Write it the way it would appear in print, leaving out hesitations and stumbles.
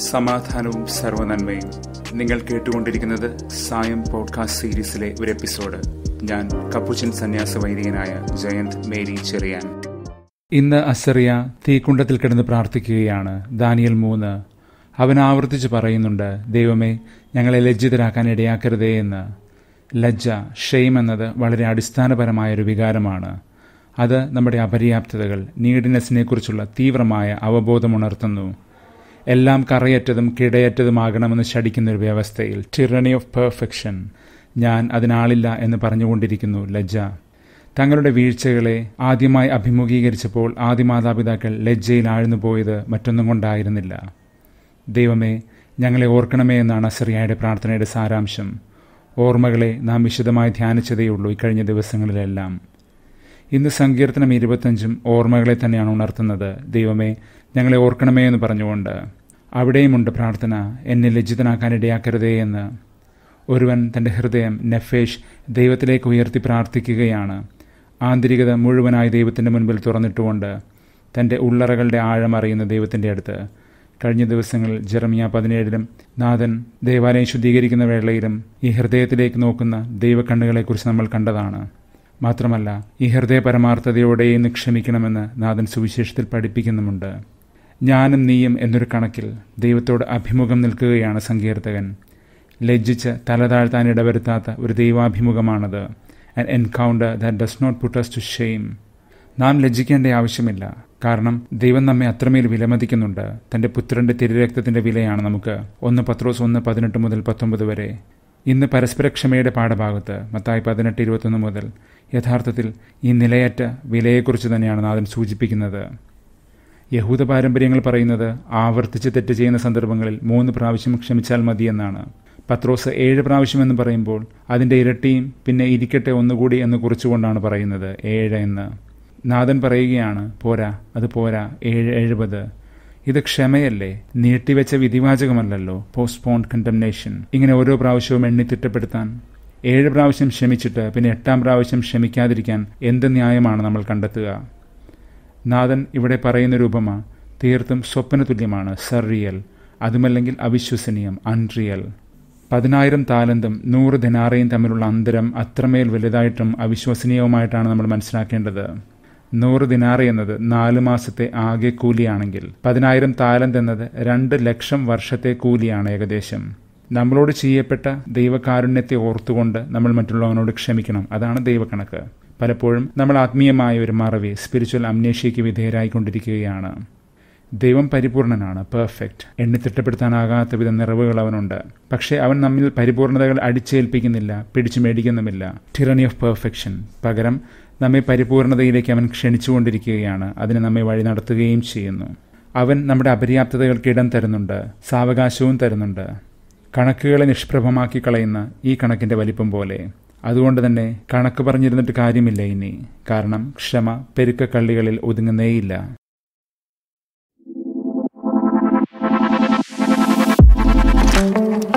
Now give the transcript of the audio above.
സമാധാനവും സർവ്വനന്മയും. നിങ്ങൾ കേട്ടുകൊണ്ടിരിക്കുന്നത് സായം പോഡ്കാസ്റ്റ് സീരീസിലെ ഒരു എപ്പിസോഡ്. ഞാൻ കപ്പുച്ചൻ സന്യാസ വൈദികനായ ജയന്ത് മേരി ചെറിയാൻ. ഇന്ന് അസറിയ തീക്കുണ്ടത്തിൽ കിടന്ന് പ്രാർത്ഥിക്കുകയാണ്. ദാനിയേൽ 3. അവൻ ആവർത്തിച്ച് പറയുന്നുണ്ട്, ദൈവമേ, ഞങ്ങളെ ലജ്ജിതരാക്കാൻ ഇടയാക്കരുതേ എന്ന്. ലജ്ജ, ഷെയിം എന്നത് വളരെ അടിസ്ഥാനപരമായൊരു വികാരമാണ്. അത് നമ്മുടെ അപര്യാപ്തതകൾ, നീഡിനെസ്സിനെ കുറിച്ചുള്ള തീവ്രമായ അവബോധമുണർത്തുന്നു. എല്ലാം കറയറ്റതും കിടയറ്റതുമാകണമെന്ന് ശഠിക്കുന്നൊരു വ്യവസ്ഥയിൽ, ടിറണി ഓഫ് പെർഫെക്ഷൻ, ഞാൻ അതിനാളില്ല എന്ന് പറഞ്ഞുകൊണ്ടിരിക്കുന്നു ലജ്ജ. തങ്ങളുടെ വീഴ്ചകളെ ആദ്യമായി അഭിമുഖീകരിച്ചപ്പോൾ ആദിമാതാപിതാക്കൾ ലജ്ജയിൽ ആഴ്ന്നു പോയത് മറ്റൊന്നും കൊണ്ടായിരുന്നില്ല. ദൈവമേ, ഞങ്ങളെ ഓർക്കണമേ എന്നാണ് അസറിയയുടെ പ്രാർത്ഥനയുടെ സാരാംശം. ഓർമ്മകളെ നാം വിശദമായി ധ്യാനിച്ചതേയുള്ളൂ ഇക്കഴിഞ്ഞ ദിവസങ്ങളിലെല്ലാം. ഇന്ന് സങ്കീർത്തനം 25 ഓർമ്മകളെ തന്നെയാണ് ഉണർത്തുന്നത്. ദൈവമേ, ഞങ്ങളെ ഓർക്കണമേ എന്ന് പറഞ്ഞുകൊണ്ട്. അവിടെയുമുണ്ട് പ്രാർത്ഥന, എന്നെ ലജ്ജിതനാക്കാൻ ഇടയാക്കരുതേ എന്ന്. ഒരുവൻ തൻ്റെ ഹൃദയം, നെഫേഷ്, ദൈവത്തിലേക്ക് ഉയർത്തി പ്രാർത്ഥിക്കുകയാണ്. ആന്തരികത മുഴുവനായി ദൈവത്തിൻ്റെ മുൻപിൽ തുറന്നിട്ടുകൊണ്ട് തൻ്റെ ഉള്ളറകളുടെ ആഴം അറിയുന്ന ദൈവത്തിൻ്റെ അടുത്ത്. കഴിഞ്ഞ ദിവസങ്ങളിൽ ജെറമിയ 17 നാഥൻ ദേവാലയം ശുദ്ധീകരിക്കുന്ന വേളയിലും ഈ ഹൃദയത്തിലേക്ക് നോക്കുന്ന ദൈവക്കണ്ണുകളെക്കുറിച്ച് നമ്മൾ കണ്ടതാണ്. മാത്രമല്ല, ഈ ഹൃദയ പരമാർത്ഥതയോടെ ഇന്ന് ക്ഷമിക്കണമെന്ന് നാഥൻ സുവിശേഷത്തിൽ പഠിപ്പിക്കുന്നുമുണ്ട്. ഞാനും നീയും എന്നൊരു കണക്കിൽ ദൈവത്തോട് അഭിമുഖം നിൽക്കുകയാണ് സങ്കീർത്തകൻ. ലജ്ജിച്ച് തല താഴ്ത്താൻ ഇടവരുത്താത്ത ഒരു ദൈവാഭിമുഖമാണത്. An encounter that does not put us to shame. നാം ലജ്ജിക്കേണ്ട ആവശ്യമില്ല. കാരണം ദൈവം നമ്മെ അത്രമേൽ വിലമതിക്കുന്നുണ്ട്. തൻ്റെ പുത്രൻ്റെ തിരുരക്തത്തിൻ്റെ വിലയാണ് നമുക്ക്. 1 പത്രോസ് 1:18 മുതൽ 19 വരെ. ഇന്ന് പരസ്പരക്ഷമയുടെ പാഠഭാഗത്ത് മത്തായി 18:21 മുതൽ യഥാർത്ഥത്തിൽ ഈ നിലയറ്റ വിലയെക്കുറിച്ച് തന്നെയാണ് നാഥൻ സൂചിപ്പിക്കുന്നത്. യഹൂദ പാരമ്പര്യങ്ങൾ പറയുന്നത് ആവർത്തിച്ച് തെറ്റ് ചെയ്യുന്ന സന്ദർഭങ്ങളിൽ 3 പ്രാവശ്യം ക്ഷമിച്ചാൽ മതിയെന്നാണ്. പത്രോസ് 7 പ്രാവശ്യം എന്ന് പറയുമ്പോൾ അതിൻ്റെ ഇരട്ടിയും പിന്നെ ഇരിക്കട്ടെ ഒന്നുകൂടി എന്ന് കുറിച്ചുകൊണ്ടാണ് പറയുന്നത് 7 എന്ന്. നാഥൻ പറയുകയാണ്, പോരാ, അത് പോരാ, 7:70. ഇത് ക്ഷമയല്ലേ, നീട്ടിവെച്ച വിധിവാചകമല്ലല്ലോ, പോസ്റ്റ്പോൺഡ് കണ്ടംനേഷൻ. ഇങ്ങനെ ഓരോ പ്രാവശ്യവും എണ്ണി തിട്ടപ്പെടുത്താൻ 7 പ്രാവശ്യം ക്ഷമിച്ചിട്ട് പിന്നെ 8-ാം പ്രാവശ്യം ക്ഷമിക്കാതിരിക്കാൻ എന്ത് ന്യായമാണ് നമ്മൾ കണ്ടെത്തുക? നാഥൻ ഇവിടെ പറയുന്നൊരു ഉപമ തീർത്തും സ്വപ്ന തുല്യമാണ്, സർറിയൽ. അതുമല്ലെങ്കിൽ അവിശ്വസനീയം, അൺറിയൽ. 10,000 താലന്തും 100 ദിനാറയും തമ്മിലുള്ള അന്തരം അത്രമേൽ വലുതായിട്ടും അവിശ്വസനീയവുമായിട്ടാണ് നമ്മൾ മനസ്സിലാക്കേണ്ടത്. 100 ദിനാറ എന്നത് 4 മാസത്തെ ആകെ കൂലിയാണെങ്കിൽ 10,000 താലന്ത് എന്നത് 2 ലക്ഷം വർഷത്തെ കൂലിയാണ് ഏകദേശം. നമ്മളോട് ചെയ്യപ്പെട്ട ദൈവകാരുണ്യത്തെ ഓർത്തുകൊണ്ട് നമ്മൾ മറ്റുള്ളവനോട് ക്ഷമിക്കണം. അതാണ് ദൈവക്കണക്ക്. പലപ്പോഴും നമ്മൾ ആത്മീയമായ ഒരു മറവി, സ്പിരിച്വൽ അമ്നേഷ്യയ്ക്ക് വിധേയരായിക്കൊണ്ടിരിക്കുകയാണ്. ദൈവം പരിപൂർണനാണ്, പെർഫെക്റ്റ്. എണ്ണിത്തിട്ടപ്പെടുത്താനാകാത്ത വിധ നിറവുകൾ അവനുണ്ട്. പക്ഷേ അവൻ നമ്മിൽ പരിപൂർണതകൾ അടിച്ചേൽപ്പിക്കുന്നില്ല, പിടിച്ചു മേടിക്കുന്നുമില്ല. Tyranny of perfection. പകരം നമ്മെ പരിപൂർണതയിലേക്ക് അവൻ ക്ഷണിച്ചുകൊണ്ടിരിക്കുകയാണ്. അതിന് നമ്മെ വഴി നടത്തുകയും ചെയ്യുന്നു. അവൻ നമ്മുടെ അപര്യാപ്തതകൾക്ക് ഇടം തരുന്നുണ്ട്, സാവകാശവും തരുന്നുണ്ട്. കണക്കുകളെ നിഷ്പ്രഭമാക്കി കളയുന്ന ഈ കണക്കിൻ്റെ വലിപ്പം പോലെ. അതുകൊണ്ട് തന്നെ കണക്ക് പറഞ്ഞിരുന്നിട്ട് കാര്യമില്ല ഇനി. കാരണം ക്ഷമ പെരുക്കക്കള്ളികളിൽ ഒതുങ്ങുന്നേയില്ല.